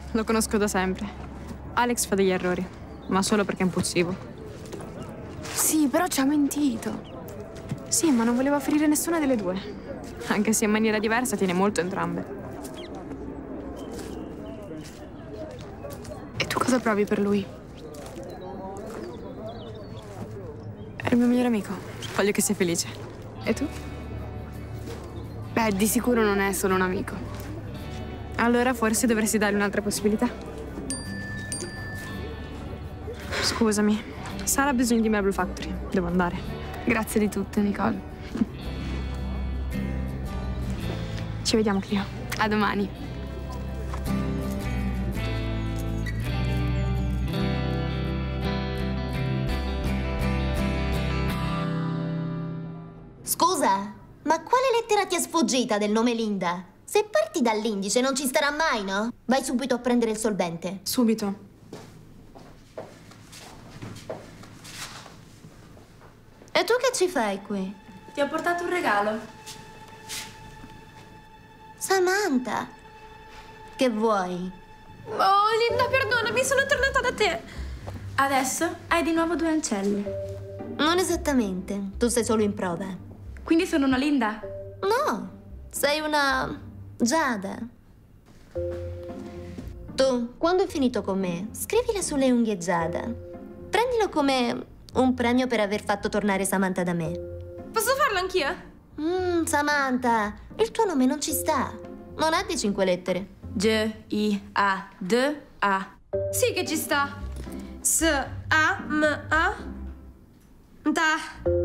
Lo conosco da sempre. Alex fa degli errori, ma solo perché è impulsivo. Sì, però ci ha mentito. Sì, ma non voleva ferire nessuna delle due. Anche se in maniera diversa tiene molto entrambe. E tu cosa provi per lui? È il mio migliore amico. Voglio che sia felice. E tu? Beh, di sicuro non è solo un amico. Allora forse dovresti dargli un'altra possibilità. Scusami, Sara ha bisogno di me a Blue Factory. Devo andare. Grazie di tutto, Nicole. Ci vediamo, Clio. A domani. Scusa, ma quale lettera ti è sfuggita del nome Linda? Se parti dall'indice non ci starà mai, no? Vai subito a prendere il solvente. Subito. E tu che ci fai qui? Ti ho portato un regalo. Samantha, che vuoi? Oh, Linda, perdonami, sono tornata da te. Adesso hai di nuovo 2 ancelle. Non esattamente, tu sei solo in prova. Quindi sono una Linda? No, sei una Giada. Tu, quando hai finito con me, scrivila sulle unghie Giada. Prendilo come un premio per aver fatto tornare Samantha da me. Posso farlo anch'io? Samantha, il tuo nome non ci sta. Non ha di 5 lettere. G-I-A-D-A. Sì che ci sta. S-A-M-A. Da.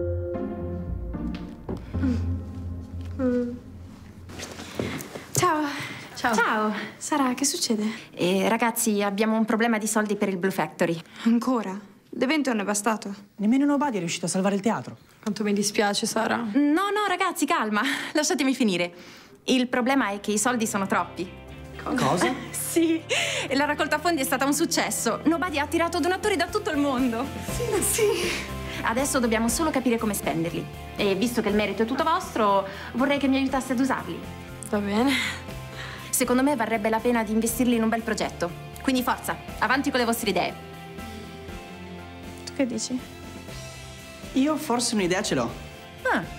Ciao. Ciao. Ciao. Sara, che succede? Ragazzi, abbiamo un problema di soldi per il Blue Factory. Ancora? L'evento non è bastato. Nemmeno Nobody è riuscito a salvare il teatro. Quanto mi dispiace, Sara. No, ragazzi, calma. Lasciatemi finire. Il problema è che i soldi sono troppi. Cosa? Sì, la raccolta fondi è stata un successo. Nobody ha attirato donatori da tutto il mondo. Sì. Adesso dobbiamo solo capire come spenderli. E visto che il merito è tutto vostro, vorrei che mi aiutaste ad usarli. Va bene. Secondo me varrebbe la pena di investirli in un bel progetto. Quindi forza, avanti con le vostre idee. Tu che dici? Io forse un'idea ce l'ho. Ah.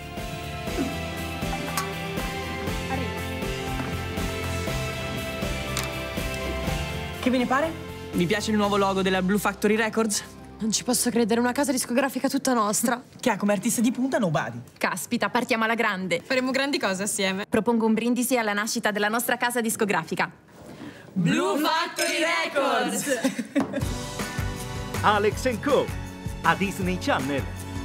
Che ve ne pare? Vi piace il nuovo logo della Blue Factory Records? Non ci posso credere, una casa discografica tutta nostra. Che ha come artista di punta Nobody. Caspita, partiamo alla grande. Faremo grandi cose assieme. Propongo un brindisi alla nascita della nostra casa discografica. Blue Factory Records! Alex & Co. a Disney Channel.